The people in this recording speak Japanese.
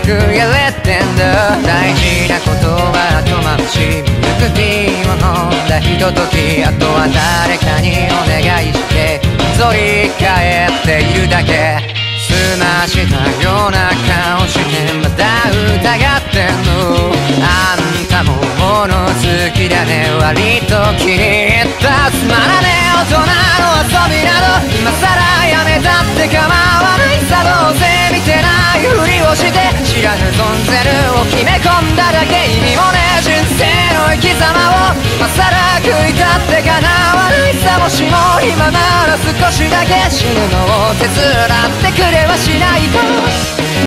くやれてんだ。大事なことは後回し、ミルクティーを飲んだひととき、あとは誰かにお願いして反り返っているだけ。済ましたような顔してまだ疑ってんの。あんたも物好きだね、割と気に入った。つまらねえ大人の遊びなど今さらやめたって構わないさ。どうせ見てないふりをして知らぬ存ぜぬを決め込んだだけ。意味もねえ人生の生き様を今さら食いたってかなわないさ。もしも今なら少しだけ死ぬのを手伝ってくれはしないか。